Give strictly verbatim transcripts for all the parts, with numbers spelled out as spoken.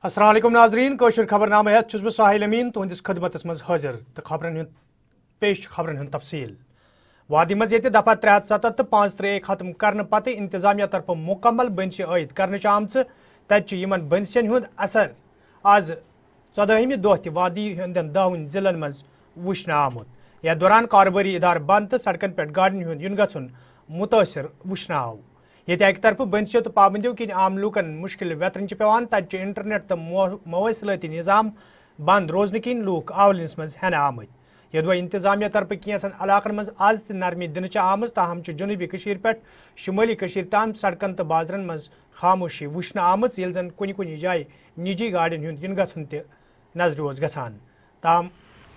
अस्सलाम वालेकुम नाजरीन कशमीर खबरनामे हेत छुस बह साहिल अमीन तुहंदिस खदमतस मज हाजिर तो खबरन हुंद पेश खबरन हुंद तफसील वादी मज ये दफा त्रे हथ सतत तो पांच त्रे खत्म करने पते इंतजामिया तरफ मुकम्मल बंदश आयद करने आमच तमन बंदशन हुंद असर आज चौदहमि दह वादी हंदन दहन जिलन मज वुचन आमुत यथ दौरान कारोबारी इदार बंद तो सड़कन पे गाड़न हुंद युन गछुन मुतासर वुचन आव ये एक तरफ बंदशो तो पाबंदियों कि आम लूकन मुश्किल वेतन पेवान तत इंटरनेट तो मवासलाती निज़ाम बंद रोजन किन लूक आवलस मज हेन आमत यदि इंतजामिया तरफ कैंसन इलाकन मज आज तो नरमी दिन आम ताहम जनूबी पे शुमाली ताम सड़कन तो बाजरन मज खामोशी वुचन आम जन कुन कुन जाय निजी गाड़न हुंद इन गछुन त नजर ओस गसान ताम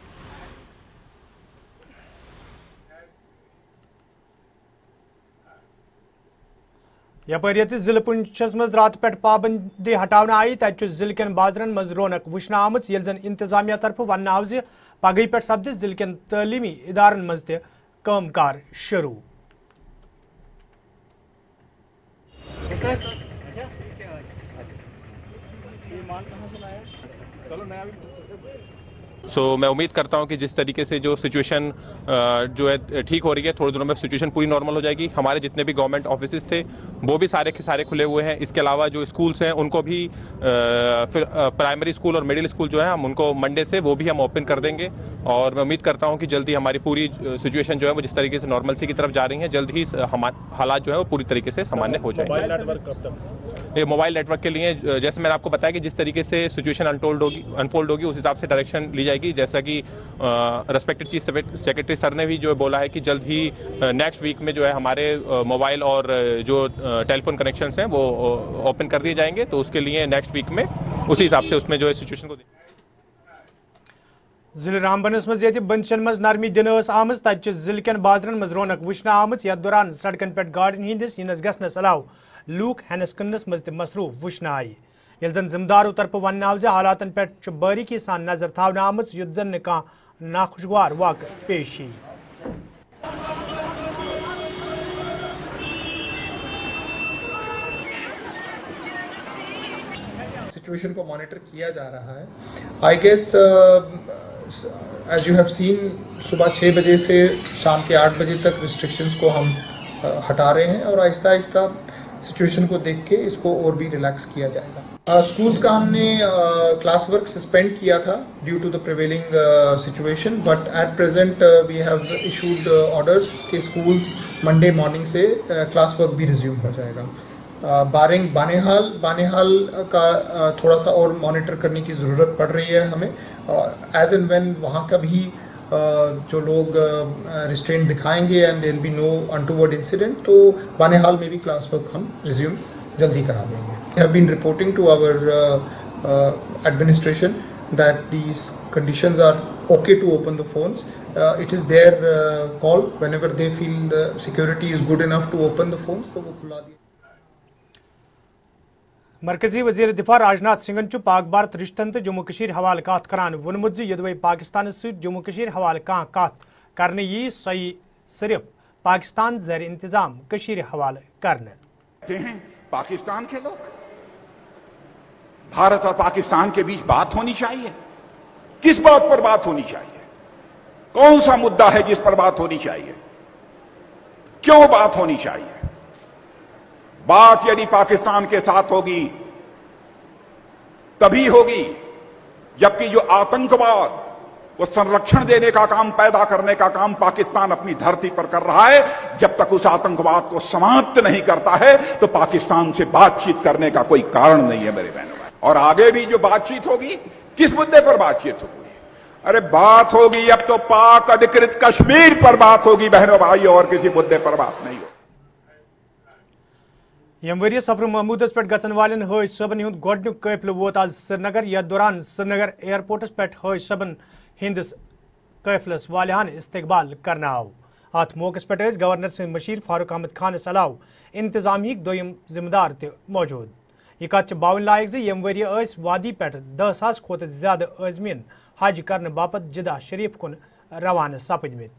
यपर जिले पुंछस मज रात पे पाबंदी हटाने आई तत जिले कन बाजरन मज रौनक वुचन आम जन इंतजामिया तरफ वन आव पगह पे सपद जिले कन तलीमी इदारन मज तम कार शुरू। सो so, मैं उम्मीद करता हूं कि जिस तरीके से जो सिचुएशन जो है ठीक हो रही है, थोड़े दिनों में सिचुएशन पूरी नॉर्मल हो जाएगी। हमारे जितने भी गवर्नमेंट ऑफिसेज थे वो भी सारे के सारे खुले हुए हैं। इसके अलावा जो स्कूल्स हैं उनको भी फिर प्राइमरी स्कूल और मिडिल स्कूल जो है हम उनको मंडे से वो भी हम ओपन कर देंगे और मैं उम्मीद करता हूं कि जल्दी हमारी पूरी सिचुएशन जो है वो जिस तरीके से नॉर्मलसी की तरफ जा रही है, जल्द ही हालात जो है वो पूरी तरीके से सामान्य हो जाएंगे। ये मोबाइल नेटवर्क के लिए जैसे मैंने आपको बताया कि जिस तरीके से सिचुएशन अनटोल्ड होगी अनफोल्ड होगी उस हिसाब से डायरेक्शन ली जाएगी। जैसा कि रेस्पेक्टेड चीफ सेक्रेटरी सर ने भी जो बोला है कि जल्द ही नेक्स्ट वीक में जो है हमारे मोबाइल और जो टेलीफोन कनेक्शंस हैं वो ओपन कर दिए जाएंगे, तो उसके लिए नेक्स्ट वीक में उसी हिसाब से उसमें जो है सिचुएशन को जिले रामबनस मज ये बंदशन मज नरमी दिन आम तत जिले कन बाजरन मज रौनक वुचन आम यथ दौरान सड़कन पे गाड़न हंदिस यनस गसनस अलाव लूक हनस कनस मज मसरूफ वुचन आय ये जन जिम्मेदारों तरफ वन आव हालातन पे बारीकी सान नजर थावन आम युत जन कह नाखुशगवार वाक़ पेश यी। सिचुएशन को मॉनिटर किया जा रहा है। I guess as you have seen सुबह छः बजे से शाम के आठ बजे तक रिस्ट्रिक्शंस को हम uh, हटा रहे हैं और आहिस्ता आहिस्ता सिचुएशन को देख के इसको और भी रिलैक्स किया जाएगा। स्कूल्स uh, का हमने क्लास वर्क सस्पेंड किया था due to the prevailing situation, but at present we have issued orders कि स्कूल्स मंडे मॉर्निंग से क्लास uh, वर्क भी रिज्यूम हो जाएगा। बारिंग बानेहाल बानेहाल का थोड़ा सा और मॉनिटर करने की ज़रूरत पड़ रही है हमें, एज एंड व्हेन वहाँ का भी जो लोग रिस्ट्रेंट दिखाएंगे and there will be no untoward incident, तो बानेहाल में भी क्लास वर्क हम रिज्यूम जल्दी करा देंगे। We have been reporting to our administration that these conditions are okay to open the phones. It is their call whenever they feel the security is good enough to open the phones, तो वो खुला दिए। मरकजी वजीर दिफा राजनाथ सिंह पाक भारत रिश्तन तो जम्मू कश्मीर हवाले कत करान वोनमुत यदि पाकिस्तान जम्मू कश्मीर हवाले कह कत करने यी सही सिर्फ पाकिस्तान ज़र इंतजाम कश्मीर हवाले करने हैं। पाकिस्तान के लोग, भारत और पाकिस्तान के बीच बात होनी चाहिए। किस बात पर बात होनी चाहिए? कौन सा मुद्दा है जिस पर बात होनी चाहिए? क्यों बात होनी चाहिए? बात यदि पाकिस्तान के साथ होगी तभी होगी जबकि जो आतंकवाद को संरक्षण देने का काम, पैदा करने का काम पाकिस्तान अपनी धरती पर कर रहा है, जब तक उस आतंकवाद को समाप्त नहीं करता है तो पाकिस्तान से बातचीत करने का कोई कारण नहीं है मेरे बहनों भाई। और आगे भी जो बातचीत होगी, किस मुद्दे पर बातचीत होगी? अरे बात होगी अब तो पाक अधिकृत कश्मीर पर बात होगी बहनों भाई, और किसी मुद्दे पर बात नहीं होगी। यम वरिय सफर महमूदस पे गचन वालन हज सबन हुंद गोडनुक काफिल वोत आज श्रीनगर। यथ दौरान श्रीनगर एयरपोर्टस पे हज सबन हिंदिस काफिलस वालिहान इस्तकबाल करना आव। अत मौके पे गवर्नर सद मशीर फारूक अहमद खानस अलाव इंतजामिक दोयम जिम्मेदार त मौजूद। यह कत बावन लायक यम वरिय वादी पे दह सास खोत ज्यादा आजमीन हज करने बापत जिदा शरीफ कुन रवाना सपदमित।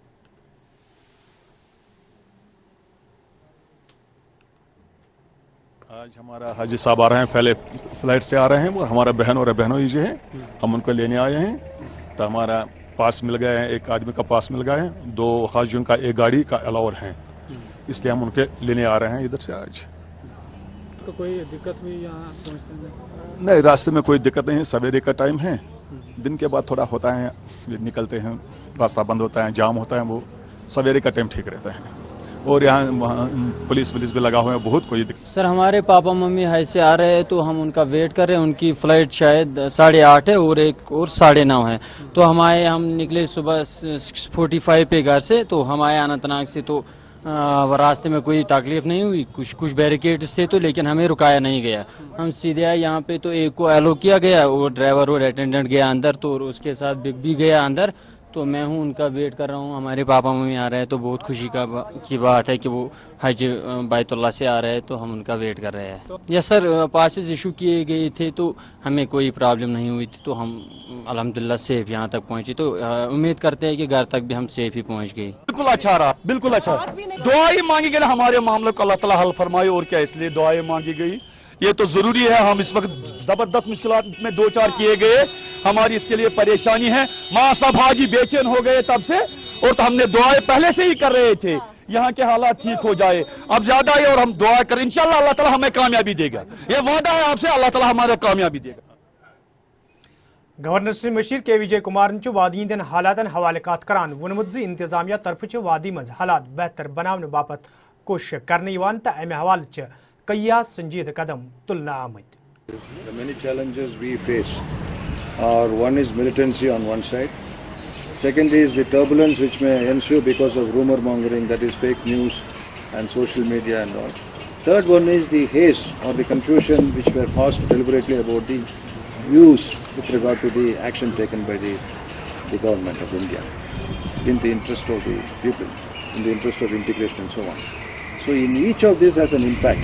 आज हमारा हाजी साहब आ रहे हैं, पहले फ्लाइट से आ रहे हैं और हमारा बहन और बहनों ही जो है हम उनको लेने आए हैं। तो हमारा पास मिल गए हैं, एक आदमी का पास मिल गया है, दो हाजियों का एक गाड़ी का अलाउड है, इसलिए हम उनके लेने आ रहे हैं इधर से आज। तो कोई दिक्कत हुई यहाँ पहुँचने में? नहीं, रास्ते में कोई दिक्कत नहीं है, सवेरे का टाइम है, दिन के बाद थोड़ा होता है, निकलते हैं रास्ता बंद होता है, जाम होता है, वो सवेरे का टाइम ठीक रहता है। और यहाँ पुलिस पुलिस भी लगा हुआ है, बहुत कोई दिक्कत। सर हमारे पापा मम्मी हाई से आ रहे हैं तो हम उनका वेट कर रहे हैं, उनकी फ़्लाइट शायद साढ़े आठ है और एक और साढ़े नौ है। तो हम आए, हम निकले सुबह सिक्स फोर्टी फाइव पे घर से, तो हम आए अनंतनाग से। तो रास्ते में कोई तकलीफ नहीं हुई, कुछ कुछ बैरिकेड्स थे तो, लेकिन हमें रुकाया नहीं गया। हम सीधे आए यहाँ पे, तो एक को एलो किया गया और ड्राइवर और अटेंडेंट गया अंदर, तो उसके साथ बिग भी गया अंदर। तो मैं हूँ, उनका वेट कर रहा हूँ। हमारे पापा मम्मी आ रहे हैं तो बहुत खुशी का बा, की बात है कि वो हज बैतुल्लाह से आ रहे हैं, तो हम उनका वेट कर रहे हैं। यस सर, पासेस इशू किए गए थे तो हमें कोई प्रॉब्लम नहीं हुई थी, तो हम अल्हम्दुलिल्लाह सेफ यहाँ तक पहुँचे। तो उम्मीद करते हैं कि घर तक भी हम सेफ ही पहुँच गए। बिल्कुल अच्छा रहा, बिल्कुल अच्छा। दुआएं मांगी गई, हमारे मामलों को अल्लाह ताला हल फरमाए, और क्या, इसलिए दुआएं मांगी गई। ये तो जरूरी है, हम इस वक्त जबरदस्त मुश्किलात में दो चार किए गए, हमारी इसके लिए परेशानी है। माँ साहब हाजी बेचैन हो गए तब से, और तो हमने दुआएं पहले से ही कर रहे थे यहाँ के हालात ठीक हो जाए। अब ज्यादा है और हम दुआ करें, इंशाल्लाह अल्लाह ताला हमें कामयाबी देगा। ये वादा है आपसे, अल्लाह ताला हमारे कामयाबी देगा। गवर्नर श्री मशीर के विजय कुमार वादी हंदन हालातन हवाले कत करान वोनमुत ज इंतजामिया तरफ वादी मज हालात बेहतर बनाने बापत कोशिश करने अमे हवाले कईया संजीद कदम तुलना आमद। The many challenges we face are, one is militancy on one side, second is the turbulence which may ensue because of rumor mongering, that is fake news and social media and all. Third one is the haste or the confusion which were caused deliberately about the views with regard to the action taken by the, the government of India in the interest of the people, in the interest of integration and so on. So in each of these has an impact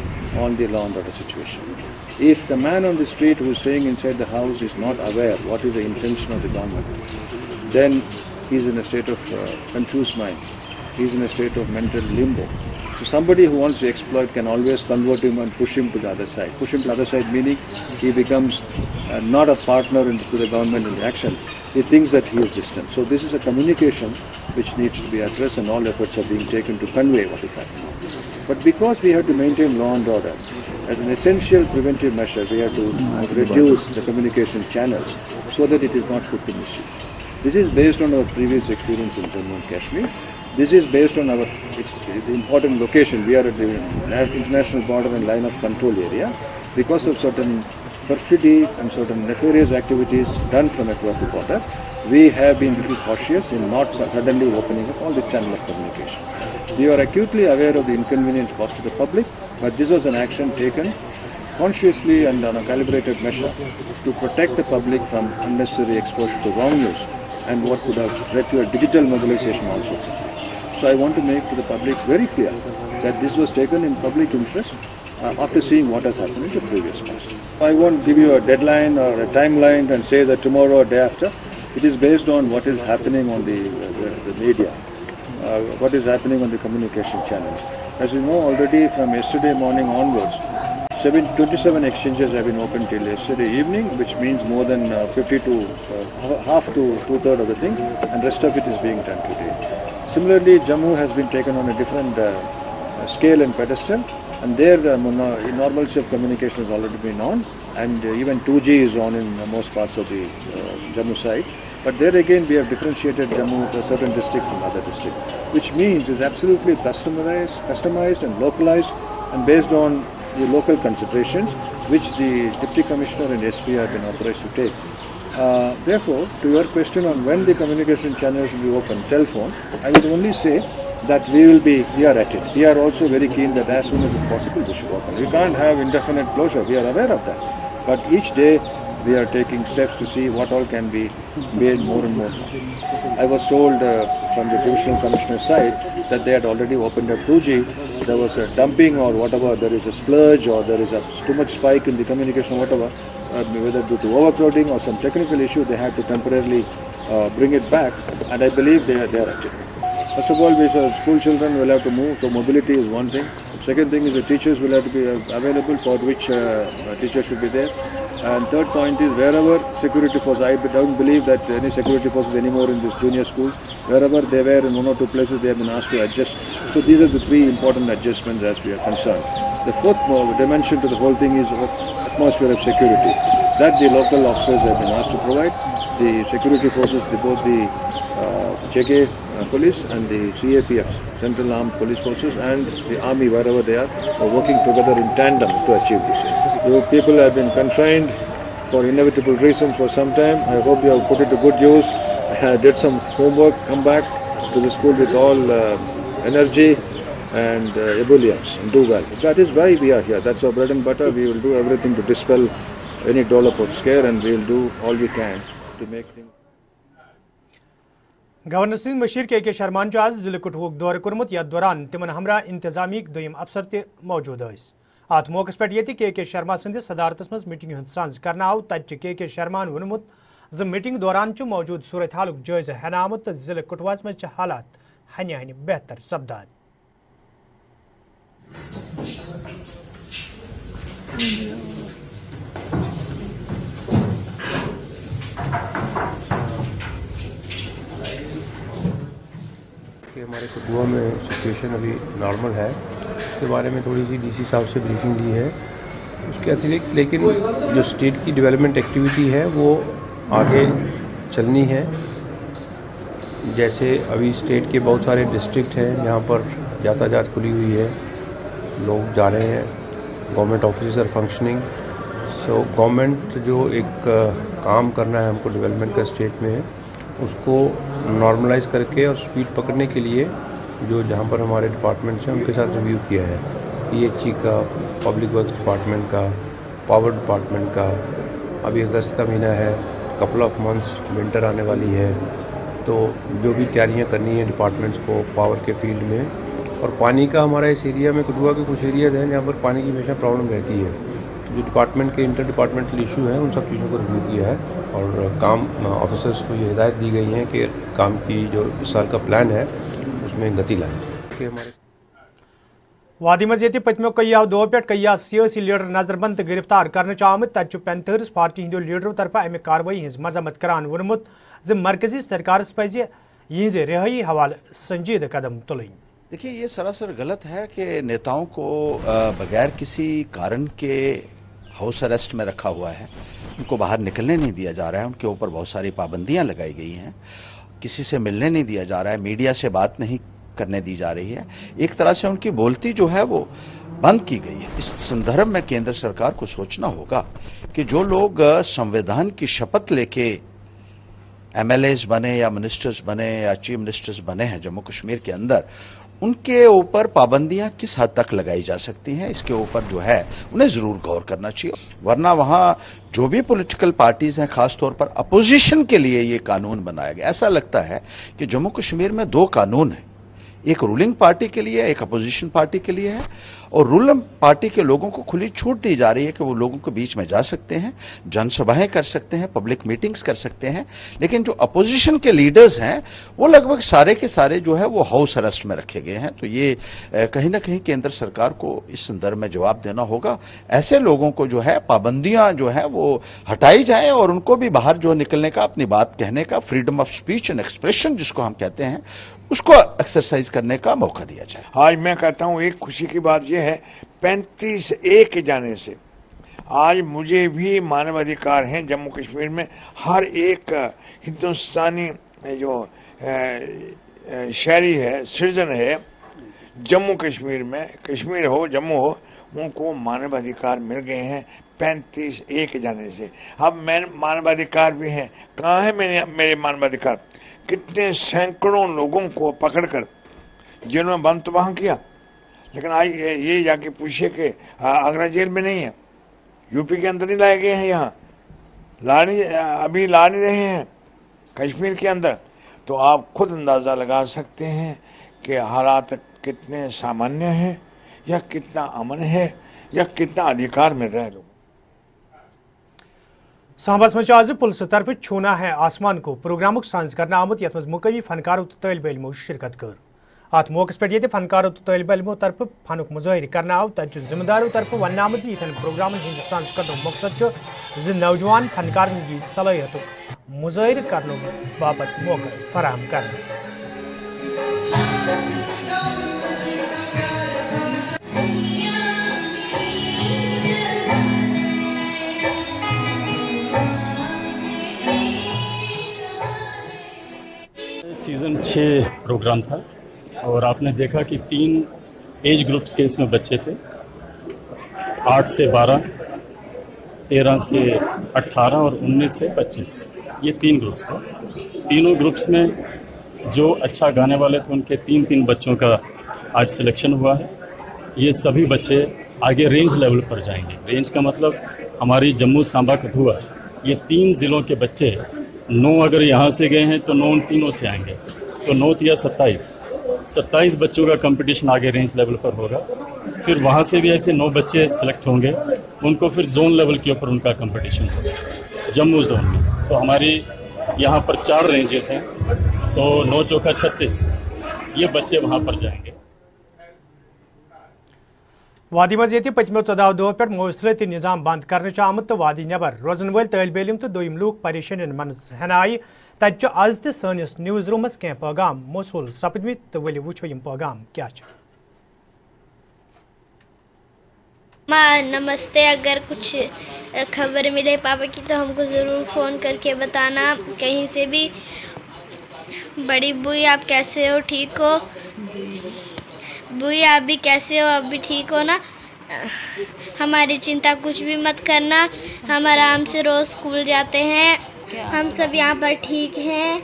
on the law and order situation. If the man on the street who is staying inside the house is not aware what is the intention of the government, then he is in a state of uh, confused mind. He is in a state of mental limbo. So somebody who wants to exploit can always convert him and push him to the other side. Push him to the other side meaning he becomes uh, not a partner in, to the government in the action. He thinks that he is distant. So this is a communication which needs to be addressed, and all efforts are being taken to convey what is happening. But because we have to maintain law and order, as an essential preventive measure, we have to reduce the communication channels so that it is not put to misuse. This is based on our previous experience in Jammu and Kashmir. This is based on our it's, it's important location. We are at the international border and line of control area. Because of certain perfidy and certain nefarious activities done from across the border, we have been little cautious in not suddenly opening up all the channel of communication. We are acutely aware of the inconvenience caused to the public, but this was an action taken consciously and on a calibrated measure to protect the public from unnecessary exposure to wrong news and what could have led to a digital mobilization also. So I want to make to the public very clear that this was taken in public interest uh, after seeing what has happened in the previous past. I won't give you a deadline or a timeline and say that tomorrow or day after. It is based on what is happening on the, the, the media, uh, what is happening on the communication channels. As you know already, from yesterday morning onwards, twenty-seven exchanges have been opened till yesterday evening, which means more than uh, fifty to uh, half to two-thirds of the thing, and rest of it is being done today. Similarly, Jammu has been taken on a different uh, scale and pedestal, and there the normalcy of communication has already been on, and uh, even two G is on in uh, most parts of the uh, Jammu side. But there again we have differentiated Jammu to a certain district from other district, which means it's absolutely customized, customized and localized, and based on the local considerations, which the Deputy Commissioner and S P have been authorized to take. Uh, therefore, to your question on when the communication channels will be open, cell phone, I would only say that we will be, we are at it. We are also very keen that as soon as it's possible we should open. We can't have indefinite closure, we are aware of that. But each day we are taking steps to see what all can be made more and more. I was told uh, from the Divisional Commissioner's side that they had already opened up two G. There was a dumping or whatever, there is a splurge or there is a too much spike in the communication or whatever, uh, whether due to overcrowding or some technical issue, they had to temporarily uh, bring it back, and I believe they are, they are at it. First of all, we saw school children will have to move, so mobility is one thing. Second thing is the teachers will have to be available, for which uh, teachers should be there. And third point is wherever security forces, I don't believe that any security forces anymore in this junior school. Wherever they were in one or two places, they have been asked to adjust. So these are the three important adjustments as we are concerned. The fourth dimension to the whole thing is atmosphere of security. That the local officers have been asked to provide. The security forces, the, both the uh, J K uh, police and the C A P F, Central Armed Police Forces, and the army, wherever they are, are working together in tandem to achieve this. The people have been confined for inevitable reasons for some time. I hope you have put it to good use, uh, did some homework, come back to the school with all uh, energy and uh, ebullience and do well. That is why we are here. That's our bread and butter. We will do everything to dispel any dollop of scare, and we will do all we can to make things. Governor Singh मशीर K K शर्मान आज जिले कठुक दौर कर्मुत यथ दौरान तिमन हमरा इंतजामिक दोयम अफसर त मौजूद अत मौके पे ये के के शर्मा सदिस सदारतस मज मीटिंग हंद सांझ करना आव तत के के शर्मान वोनमुत ज मीटिंग दौरान मौजूद सूरत हालुक जायजा हेन आमुत जिले कठुआस मज हालात हनि हनि बेहतर सपदान। कि हमारे कठुआ में सिचुएशन अभी नॉर्मल है, उसके बारे में थोड़ी सी डीसी साहब से ब्रीफिंग ली है। उसके अतिरिक्त लेकिन जो स्टेट की डेवलपमेंट एक्टिविटी है वो आगे चलनी है। जैसे अभी स्टेट के बहुत सारे डिस्ट्रिक्ट हैं जहाँ पर यातायात खुली हुई है, लोग जा रहे हैं, government office are functioning. So government जो एक काम करना है हमको डेवलपमेंट का स्टेट में, उसको नॉर्मलाइज करके और स्पीड पकड़ने के लिए जो जहाँ पर हमारे डिपार्टमेंट्स हैं उनके साथ रिव्यू किया है। पीएचई का, पब्लिक वर्क्स डिपार्टमेंट का, पावर डिपार्टमेंट का। अभी अगस्त का महीना है, कपल ऑफ मंथ्स विंटर आने वाली है, तो जो भी तैयारियाँ करनी है डिपार्टमेंट्स को पावर के फील्ड में। और पानी का हमारा इस एरिया में कठुआ के कुछ एरियाज हैं जहाँ पर पानी की हमेशा प्रॉब्लम रहती है। जो डिपार्टमेंट के इंटर डिपार्टमेंटल इशू हैं उन सब चीज़ों को रिव्यू किया है और काम ऑफिसर्स को ये हिदायत दी गई है कि काम की जो इस साल का प्लान है उसमें गति लाएं कि हमारे वादी मज ये पत्मो कया दो पे कया सियासी लीडर नजरबंद गिरफ्तार करने आमुत तत पैंथर्स पार्टी हिंदो लीडरों तरफ अमे कार्रवाई हज मजम्मत करान वोनमुत ज मरकजी सरकार पज यहज रिहाई हवाले संजीदा कदम तुल। देखिए, ये सरासर गलत है कि नेताओं को बगैर किसी कारण के हाउस अरेस्ट में रखा हुआ है, उनको बाहर निकलने नहीं दिया जा रहा है, उनके ऊपर बहुत सारी पाबंदियां लगाई गई हैं, किसी से मिलने नहीं दिया जा रहा है, मीडिया से बात नहीं करने दी जा रही है। एक तरह से उनकी बोलती जो है वो बंद की गई है। इस संदर्भ में केंद्र सरकार को सोचना होगा कि जो लोग संविधान की शपथ लेके एमएलएज बने या मिनिस्टर्स बने या चीफ मिनिस्टर्स बने हैं जम्मू कश्मीर के अंदर, उनके ऊपर पाबंदियां किस हद तक लगाई जा सकती हैं, इसके ऊपर जो है उन्हें जरूर गौर करना चाहिए। वरना वहां जो भी पॉलिटिकल पार्टीज हैं, खासतौर पर अपोजिशन के लिए ये कानून बनाया गया। ऐसा लगता है कि जम्मू कश्मीर में दो कानून हैं, एक रूलिंग पार्टी के लिए, एक अपोजिशन पार्टी के लिए है। और रूलिंग पार्टी के लोगों को खुली छूट दी जा रही है कि वो लोगों के बीच में जा सकते हैं, जनसभाएं कर सकते हैं, पब्लिक मीटिंग्स कर सकते हैं। लेकिन जो अपोजिशन के लीडर्स हैं वो लगभग सारे के सारे जो है वो हाउस अरेस्ट में रखे गए हैं। तो ये कहीं ना कहीं केंद्र सरकार को इस संदर्भ में जवाब देना होगा। ऐसे लोगों को जो है पाबंदियां जो है वो हटाई जाए और उनको भी बाहर जो निकलने का, अपनी बात कहने का, freedom of speech and expression जिसको हम कहते हैं, उसको एक्सरसाइज करने का मौका दिया जाए। आज मैं कहता हूं एक खुशी की बात यह है, पैंतीस ए के जाने से आज मुझे भी मानवाधिकार हैं जम्मू कश्मीर में। हर एक हिंदुस्तानी जो शहरी है, सिटीजन है जम्मू कश्मीर में, कश्मीर हो जम्मू हो, उनको मानवाधिकार मिल गए हैं पैंतीस ए के जाने से। अब मैं मानवाधिकार भी हैं, कहाँ है मेरे मेरे मानवाधिकार? कितने सैकड़ों लोगों को पकड़कर जेलों में बंद तबाह किया, लेकिन आज ये जाके पूछिए कि आगरा जेल में नहीं है, यूपी के अंदर ही लाए गए हैं, यहाँ ला नहीं, अभी ला नहीं रहे हैं कश्मीर के अंदर। तो आप खुद अंदाज़ा लगा सकते हैं कि हालात कितने सामान्य हैं, या कितना अमन है, या कितना अधिकार मिल रहा है लोगों। सांबस में आज पुलिस तरफ छूना है आसमान को प्रोग्राम सांझ करना आमुत यथ मुकमी फनकारों तो तलब इलमो शिरकत कर। ات موقع پہ یہ فنکاروں تو طالب علموں طرف فنک مظاہر کرنا آو تب ذمہ داروں طرف ون آمد یہ پروگرامن ہند سانچ قدم مقصد نوجوان فنکارن کی صلاحیت مظاہر کرنے باپت موقع فراہم کرنا. سیزن چھ پروگرام تھا اور آپ نے دیکھا کہ تین ایج گروپس کے اس میں بچے تھے، آٹھ سے بارہ، تیرہ سے اٹھارہ اور انیس سے پچیس. یہ تین گروپس تھے. تینوں گروپس میں جو اچھا گانے والے تھے ان کے تین تین بچوں کا آج سلیکشن ہوا ہے. یہ سبھی بچے آگے رینج لیول پر جائیں گے. رینج کا مطلب ہماری جموں سانبا کٹھوا یہ تین ضلعوں کے بچے، نو اگر یہاں سے گئے ہیں تو نو ان تینوں سے آئیں گے، تو نو یا ستائیس ستائیس بچوں کا کمپٹیشن آگے رینج لیول پر ہوگا. پھر وہاں سے بھی ایسے نو بچے سلیکٹ ہوں گے، ان کو پھر زون لیول کے اوپر ان کا کمپٹیشن ہوگا جموں زون میں. تو ہماری یہاں پر چار رینجز ہیں، تو نو چوکا چھتیس یہ بچے وہاں پر جائیں گے. وادی مز یہ پتمو ژۄداہ دۄہو پٮ۪ٹھ مواصلٲتی نظام بند کرنہٕ آمت تو وادی نٮ۪بر روزن وٲلۍ طٲلبہِ علم تو دوٚیِم لوٗکھ پریشٲنین منٛز ہٮ۪نہٕ آیہِ. تتہِ چھُ آز تہِ سٲنِس نِوٕز روٗمس کینٛہہ پٲغام موصوٗل سپدمٕتۍ تہٕ ؤلِو وٕچھو یِم پٲغام کیٛاہ چھِ. ماں نمستے، اگر کچھ خبر ملے پاپا کی تو ہم کو ضرور فون کر کے بتانا کہیں سے بھی. بڑی بوئی آپ کیسے ہو؟ ٹھیک ہو؟ بوئی آپ بھی کیسے ہو؟ آپ بھی ٹھیک ہو نا؟ ہماری چنتا کچھ بھی مت کرنا، ہم آرام سے روز اسکول جاتے ہیں، ہم سب یہاں پر ٹھیک ہیں.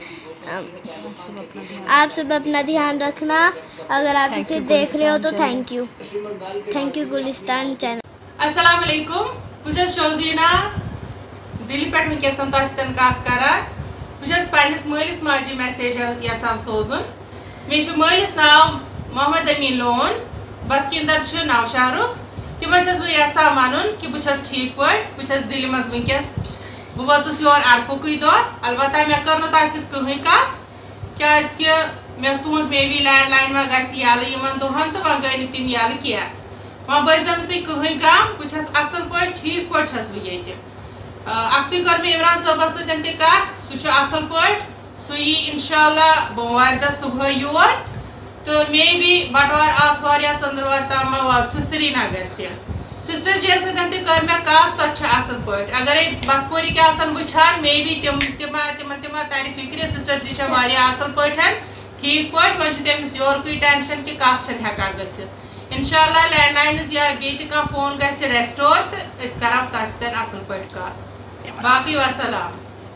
آپ سب اپنا دھیان رکھنا. اگر آپ اسے دیکھ رہے ہو تو thank you thank you Gulistan channel. السلام علیکم، بہت شوزینا دل پہ ونکسن تہ سن کت کران. بہت پنس مالس ماجی میسیج یژھان سوزن. مے مالس ناو محمد امین لون، بسکندر نو شہرک. تمن بہ یژھان ون کہ بہت ٹھیک پہ بہت دل مز ونکس. بہ وچس یور عرفکے دہ، البتہ مے کر تہ ست کہین کت کیازکہ مے سوچ مے بی لینڈ لائن ما گژھِ یلہٕ یمن دۄہن تہٕ وۄنۍ گٔے نہٕ تِم یلہٕ کینٛہہ. وۄنۍ بٔرۍزیو نہٕ تُہۍ کٕہٕنۍ غم، بہٕ چھس اصل پٲٹھۍ ٹھیٖک پٲٹھۍ چھس بہٕ ییٚتہِ. اکھتُے کٔر مےٚ عمران صٲبس سۭتۍ تہِ کتھ، سُہ چھُ اصل پٲٹھۍ. سُہ یی انشاءاللہ بوموارِ دۄہ صبحٲے یور تہٕ مے بی بٹوار آتھوار یا ژٔنٛدٕروار تام ما وات سُہ سرینگر تہِ. سسٹر جی سۭتۍ تہِ کٔر مےٚ کتھ، سۄ چھِ اصل پٲٹھۍ. اگرے بسپورِکۍ آسن وٕچھان مے بی تِم تِما تِمن تہِ ما ترِ فکرِ. سسٹر جی چھےٚ واریاہ اصل پٲٹھۍ ٹھیک پٲٹھۍ. وۄنۍ چھُ تٔمِس یورکُے ٹینشن کہِ کتھ چھنہٕ ہٮ۪کان گٔژھِتھ. انشاءاللہ لینڈ لاینز یا بیٚیہِ تہِ کانٛہہ فون گژھِ ریسٹور تہٕ أسۍ کرو تۄہہِ سۭتۍ اصل پٲٹھۍ کتھ. باقٕے وسلام.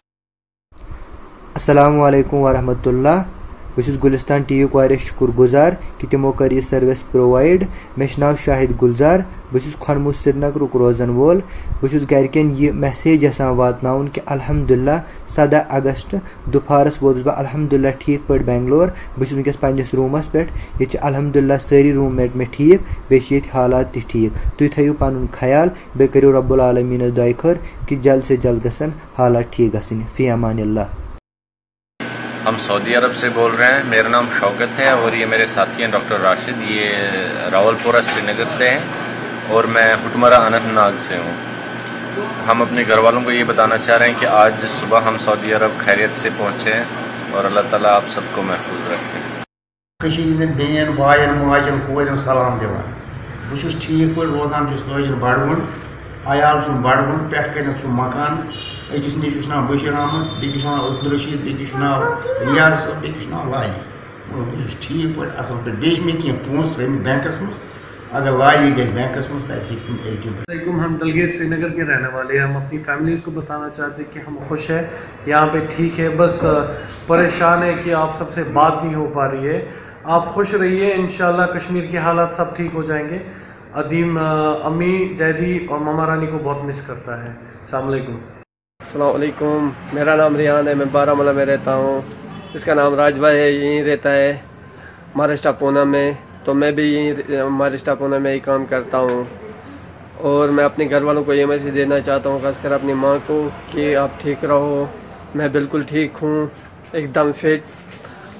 السلام علیکم ورحمۃ اللہ. بہٕ چھُس گُلِستان ٹی وی یُک واریاہ شُکُر گُزار کہ تِمو کٔر یہِ سٔروِس پرٛووایِڈ. مےٚ چھُ ناو شاہد گُلزار، بہٕ چھُس کھۄنموٗ سرینگرُک روزن وول. بہٕ چھُس گرِکٮ۪ن یہِ میسیج یژھان واتناوُن کہ الحمدُاللہ سدہ اگست دُپہارس ووتُس بہٕ الحمدُاللہ ٹھیٖک پٲٹھۍ بنگلور. بہٕ چھُس وٕنکٮ۪س پننس روٗمس پٮ۪ٹھ. ییٚتہِ چھِ الحمدُاللہ سٲری روٗم میٹ مےٚ ٹھیٖک، بیٚیہِ چھِ ییٚتہِ حالات تہِ ٹھیٖک. تُہۍ تھٲیِو پنُن خیال، بیٚیہِ کٔرِو رب العالمیٖنس دعاے خٲر کہ جلد سے جلد گژھن حالات ٹھیٖک گژھٕنۍ. فی امان اللہ. ہم سعودی عرب سے بول رہے ہیں. میرا نام شوکت ہے اور یہ میرے ساتھی ہیں ڈاکٹر راشد. یہ راول پورہ سری نگر سے ہیں اور میں ہٹمرا اننت ناگ سے ہوں. ہم اپنے گھر والوں کو یہ بتانا چاہ رہے ہیں کہ آج صبح ہم سعودی عرب خیریت سے پہنچے ہیں اور اللہ تعالیٰ آپ سب کو محفوظ رکھے. بین بائن ماجن کورن سلام دِوان. بہٕ چھُس ٹھیٖک پٲٹھۍ روزان چھُس روزان بڈگُن. عیال چھُم بڈگُن، پٮ۪ٹھ کَنٮ۪تھ چھُم مکان. أکِس نیٚچوِس ناو بشیٖر احمد، بیٚکِس چھُ ناو عبد الرشیٖد، بیٚکِس چھُ ناو ریاض صٲب، بیٚکِس چھُ ناو لالی. بہٕ چھُس ٹھیٖک پٲٹھۍ اَصٕل پٲٹھۍ. بیٚیہِ چھِ مےٚ کینٛہہ پونٛسہٕ ترٛٲیمٕتۍ بینٛکَس منٛز. اگر لالی گژھِ بینکس میں تَتہِ ہیٚکہِ تِم اے ٹی ایم. علیکم. ہم دلگیر سری نگر کے رہنے والے ہیں. ہم اپنی فیملیز کو بتانا چاہتے ہیں کہ ہم خوش ہیں، یہاں پہ ٹھیک ہے. بس پریشان ہے کہ آپ سب سے بات نہیں ہو پا رہی ہے. آپ خوش رہیے، انشاءاللہ کشمیر کے حالات سب ٹھیک ہو جائیں گے. عدیم امی، ڈیڈی اور ماما رانی کو بہت مس کرتا ہے. السلام علیکم. السلام علیکم. میرا نام ریحان ہے، میں بارہ مولہ میں رہتا ہوں. اس کا نام راج بھائی ہے، یہیں رہتا ہے مہاراشٹر پونا میں. تو میں بھی یہیں مہاراشٹر پونا میں ہی کام کرتا ہوں. اور میں اپنے گھر والوں کو یہ میسیج دینا چاہتا ہوں، خاص کر اپنی ماں کو، کہ آپ ٹھیک رہو. میں بالکل ٹھیک ہوں، ایک دم فٹ.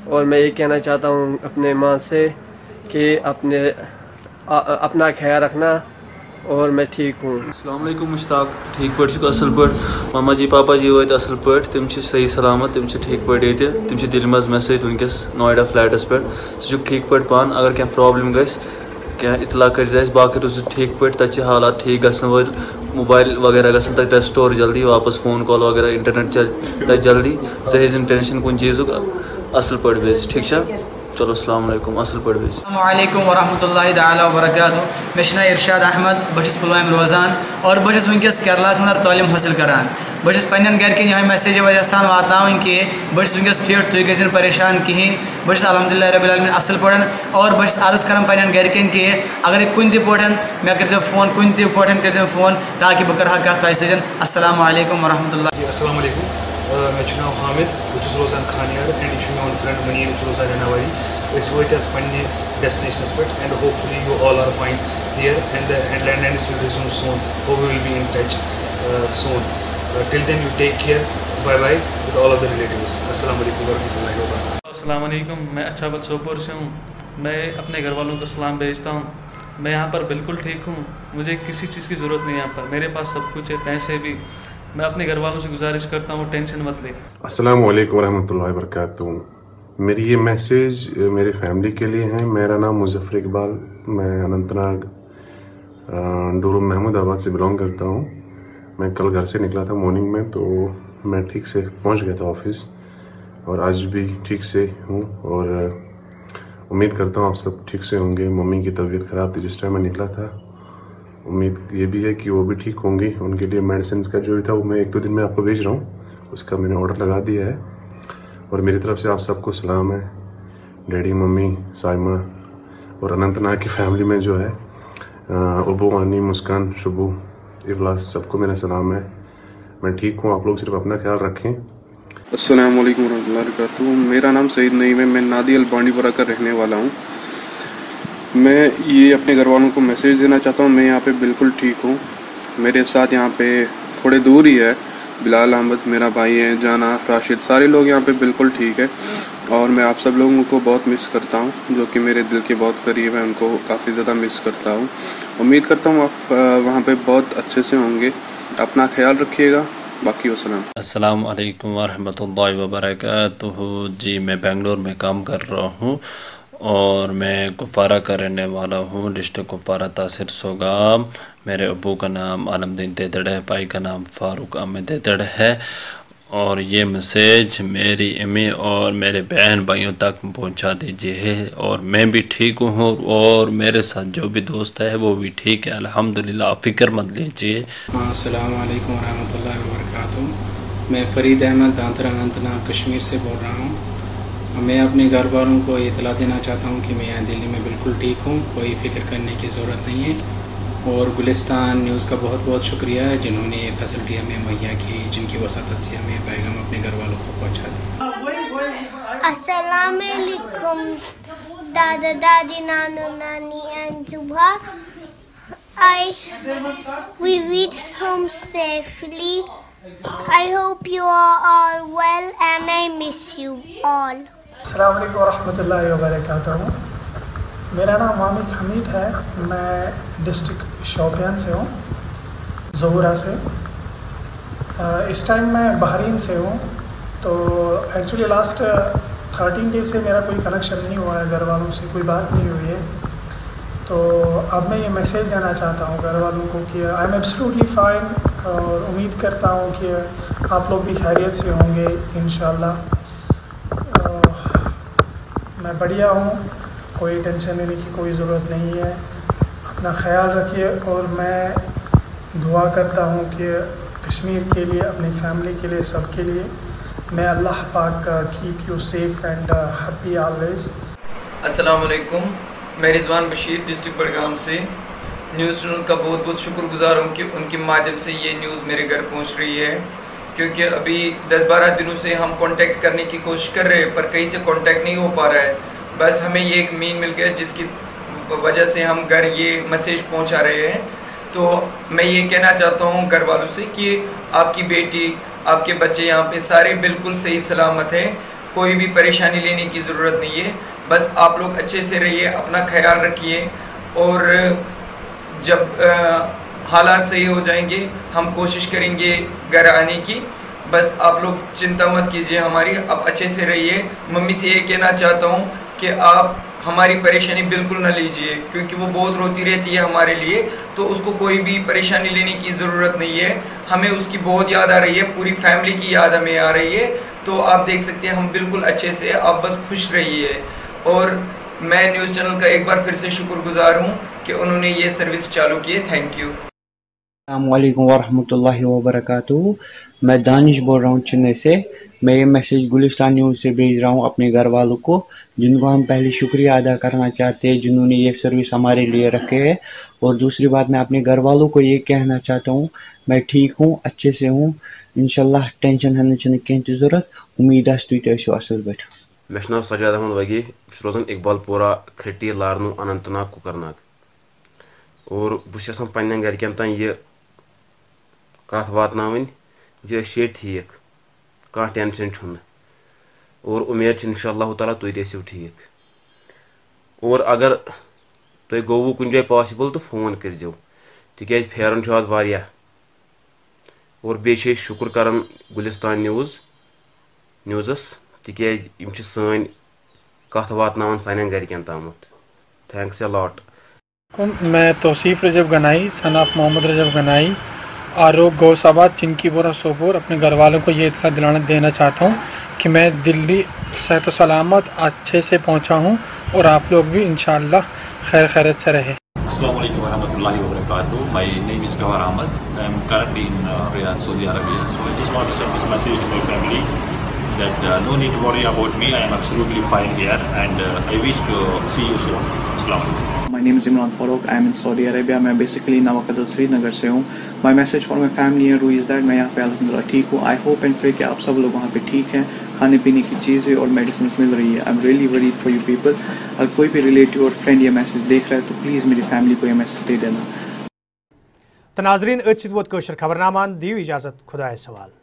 और मैं ये कहना चाहता हूँ अपने माँ से कि अपने आ, अपना ख्याल रखना और मैं ठीक हूँ। अस्सलाम वालेकुम मुश्ताक, ठीक पे असल पे मामा जी पापा जी वो असल पे तम सही सलामत, तम ठीक पे ये तम दिल मज मे सत वनकस नोएडा फ्लैटस पे सह ठीक पे पान। अगर क्या प्रॉब्लम गस क्या इतला कर बाकी रोज ठीक पे तत हालात ठीक गसन वल मोबाइल वगैरह गसन तक रेस्टोर जल्दी वापस फ़ोन कॉल वगैरह इंटरनेट चल तत जल्दी सही टेंशन कुन चीज़ असल पे भेज ठीक है। चलो अस्सलाम वालेकुम असल पे भेज। अस्सलाम वालेकुम वरहमतुल्लाहि ताला वबरकातुहू। मे नाम इरशाद अहमद, बस पुलवाम रोजान और बस वनकस केरला अंदर तालीम हासिल करान। बस पन्न गरकन यह मैसेज वजह वातान कि बस वनकस फिट तुम गई परेशान कहें। बस अल्हम्दुलिल्लाह रब्बिल आलमीन असल पे और बस अर्ज कर पन्न गरकन कि अगर कुन पे मे कर फोन कुन पे कर फोन ताकि बह कर कत तुम सत। अस्सलाम वालेकुम वरहमतुल्लाह। अस्सलाम वालेकुम, मे नाम हामिद, बस रोजान खानियार एंड यह मोन फ्रेंड मनीर रोजान रेनावारी। अस वत पन्ने डेस्टिनेशनस पे and hopefully you all are fine there and the headlines will resume soon, we will be in touch soon. Till then you take care, bye bye with all of the relatives. अस्सलाम वालेकुम वरहमतुल्लाहि वबरकातुहू। अस्सलाम वालेकुम, मैं अच्छा बल सोपोर से हूँ। मैं अपने घर वालों को सलाम भेजता हूँ। मैं यहाँ पर बिल्कुल ठीक हूँ, मुझे किसी चीज़ की ज़रूरत नहीं है। यहाँ पर मेरे पास सब कुछ है, पैसे भी। मैं अपने घर वालों से गुजारिश करता हूँ टेंशन मत ले। अस्सलाम वालेकुम वरहमतुल्लाहि वबरकातुहू। मेरी ये मैसेज मेरी फैमिली के लिए है। मेरा नाम मुज़फ़्फ़र इकबाल, मैं अनंतनाग डोरू महमूदाबाद से बिलोंग करता हूँ। मैं कल घर से निकला था मॉर्निंग में, तो मैं ठीक से पहुँच गया था ऑफिस और आज भी ठीक से हूँ और उम्मीद करता हूँ आप सब ठीक से होंगे। मम्मी की तबीयत ख़राब थी जिस टाइम मैं निकला था, उम्मीद ये भी है कि वो भी ठीक होंगी। उनके लिए मेडिसिन का जो भी था वो मैं एक दो दिन में आपको भेज रहा हूँ, उसका मैंने ऑर्डर लगा दिया है। और मेरी तरफ से आप सबको सलाम है। डैडी, मम्मी, साइमा और अनंतनाग की फैमिली में जो है अबू, वानी, मुस्कान, शुभू, इफलास, सबको मेरा सलाम है। मैं ठीक हूँ, आप लोग सिर्फ अपना ख्याल रखें। अस्सलाम वालेकुम रहमतुल्लाहि वबरकातुहू। मेरा नाम सईद नईम है, मैं नादियल बांडीपुरा का रहने वाला हूँ। मैं ये अपने घर वालों को मैसेज देना चाहता हूँ, मैं यहाँ पे बिल्कुल ठीक हूँ। मेरे साथ यहाँ पे थोड़े दूर ही है बिलाल अहमद, मेरा भाई है, जाना, राशिद, सारे लोग यहाँ पे बिल्कुल ठीक है। और मैं आप सब लोगों को बहुत मिस करता हूँ, जो कि मेरे दिल के बहुत करीब है, उनको काफ़ी ज़्यादा मिस करता हूँ। उम्मीद करता हूँ आप वहाँ पे बहुत अच्छे से होंगे। अपना ख्याल रखिएगा। बाकी वसलाम। अस्सलाम वालेकुम वरहमतुल्लाहि वबरकातुहू। जी मैं बेंगलोर में काम कर रहा हूँ और मैं कुपवारा का रहने वाला हूँ, डिस्ट्रिक्ट कुपवारा, तहसील सोगाम। मेरे अबू का नाम आलमदीन तेतड़ है, भाई का नाम फारूक अहमद तेतड़ है। और ये मैसेज मेरी अम्मी और मेरे बहन भाइयों तक पहुंचा दीजिए। और मैं भी ठीक हूँ और मेरे साथ जो भी दोस्त है वो भी ठीक है, अल्हम्दुलिल्लाह, आप फिक्र मत लीजिए। अस्सलाम वालेकुम रहमतुल्लाहि व बरकातुहू। मैं फरीद अहमद दांतरा अनंतनाग कश्मीर से बोल रहा हूँ। मैं अपने घर वालों को इतला देना चाहता हूँ कि मैं यहाँ दिल्ली में बिल्कुल ठीक हूँ, कोई फिक्र करने की ज़रूरत नहीं है। और गुलिस्तान न्यूज़ का बहुत बहुत शुक्रिया है जिन्होंने ये फैसिलिटी हमें मुहैया की, जिनकी वसातत से हमें पैगाम अपने घर वालों को पहुँचा दिया। अस्सलाम वालेकुम दादा दादी नानू नानी and Zubha. I we reached home safely. I hope you are all well and I miss you all. अस्सलाम वालेकुम वरहमतुल्लाहि वबरकातुहू। मेरा नाम हामिद हमीद है, मैं डिस्ट्रिक्ट शोपियान से हूँ, ज़ोहरा से। इस टाइम मैं बहरीन से हूँ। तो एक्चुअली लास्ट थर्टीन डेज से मेरा कोई कनेक्शन नहीं हुआ है, घर वालों से कोई बात नहीं हुई है। तो अब मैं ये मैसेज देना चाहता हूँ घर वालों को कि आई एम एब्सोल्युटली फाइन और उम्मीद करता हूँ कि आप लोग भी खैरियत से होंगे इंशाल्लाह। मैं बढ़िया हूँ, कोई टेंशन लेने की कोई ज़रूरत नहीं है। अपना ख्याल रखिए और मैं दुआ करता हूँ कि कश्मीर के लिए, अपनी फैमिली के लिए, सब के लिए मैं अल्लाह पाक keep you safe and happy always. अस्सलाम वालेकुम, मैं रिजवान बशीर डिस्ट्रिक्ट बड़गाम से न्यूज़ चैनल का बहुत बहुत शुक्रगुजार हूँ कि उनके माध्यम से ये न्यूज़ मेरे घर पहुँच रही है। क्योंकि अभी दस बारह दिनों से हम कांटेक्ट करने की कोशिश कर रहे हैं पर कहीं से कांटेक्ट नहीं हो पा रहा है। बस हमें ये एक मीन मिल गया जिसकी वजह से हम घर ये मैसेज पहुंचा रहे हैं। तो मैं ये कहना चाहता हूं घर वालों से कि आपकी बेटी, आपके बच्चे यहाँ पे सारे बिल्कुल सही सलामत हैं। कोई भी परेशानी लेने की ज़रूरत नहीं है। बस आप लोग अच्छे से रहिए, अपना ख्याल रखिए, और जब हालात सही हो जाएंगे हम कोशिश करेंगे घर आने की। बस आप लोग चिंता मत कीजिए हमारी, आप अच्छे से रहिए। मम्मी से ये कहना चाहता हूँ कि आप हमारी परेशानी बिल्कुल ना लीजिए, क्योंकि वो बहुत रोती रहती है हमारे लिए, तो उसको कोई भी परेशानी लेने की ज़रूरत नहीं है। हमें उसकी बहुत याद आ रही है, पूरी फैमिली की याद हमें आ रही है। तो आप देख सकते हैं हम बिल्कुल अच्छे से, आप बस खुश रहिए। और मैं न्यूज़ चैनल का एक बार फिर से शुक्रगुजार हूँ कि उन्होंने ये सर्विस चालू की है। Thank you. अस्सलाम वालेकुम वरहमतुल्लाहि वबरकातुहू। मैं दानिश बोल रहा हूँ चेन्नई से। मैं ये मैसेज गुलिस्तान न्यूज़ से भेज रहा हूँ अपने घर वालों को, जिनको हम पहले शुक्रिया अदा करना चाहते हैं जिन्होंने ये सर्विस हमारे लिए रखे है। और दूसरी बात, मैं अपने घर वालों को ये कहना चाहता हूँ, मैं ठीक हूँ, अच्छे से हूँ, इंशाल्लाह टेंशन हमें कहीं ज़रूरत। उम्मीद है तुम तो असल पे। मे नाव सजाद अहमद वगी, रोजान इकबाल पोरा खट्टी लारनू अनंतनाग कुकरनाग। और बहुत पन्न गरकन तान यह कत वातन जे ये ठीक, कह टेंशन छुन, और उम्मीद इंशाअल्लाह ताला तुम रसिव ठीक। और अगर तुम गो कुछ जाए पॉसिबल तो फोन करजो, तिक फेरन आज वारिया। और बे शुक्र कर गुलिस्तान न्यूज़ न्यूज़स, तिक सान कत वातन सान गरकन तामत। Thanks a lot. मैं तौसीफ रजब गनाई, सन ऑफ मोहम्मद रजब गनाई, आरोग गौसाबाद चिंकीपुरा सोपोर, अपने घर वालों को ये इत्तला दिलाना देना चाहता हूँ कि मैं दिल्ली सेहत सलामत अच्छे से पहुँचा हूँ, और आप लोग भी इंशाअल्लाह खैर खैरियत से रहे। Assalamu alaikum warahmatullahi wabarakatuh. My name is Gawar Ahmad. I am currently in uh, Riyadh, Saudi Arabia. So I just want to send this message to my family that uh, no need to worry about me. I am absolutely fine here, and uh, I wish to see you soon. Assalamu alaikum. My name is Imran Farouk. I am in Saudi Arabia. मैं basically Nawakadal Srinagar से हूँ. My message for my family and is that मैं यहाँ पे अल्हम्दुलिल्लाह ठीक हूँ. I hope and pray कि आप सब लोग वहाँ पे ठीक हैं. खाने पीने की चीज़ें और मेडिसिन मिल रही है. I'm really worried for you people. अगर कोई भी रिलेटिव और फ्रेंड ये मैसेज देख रहा है तो प्लीज़ मेरी फैमिली को ये मैसेज दे देना. तो नाज़रीन, अच वोत कशर खबरनामान दियो इजाज़त, खुदा सवाल।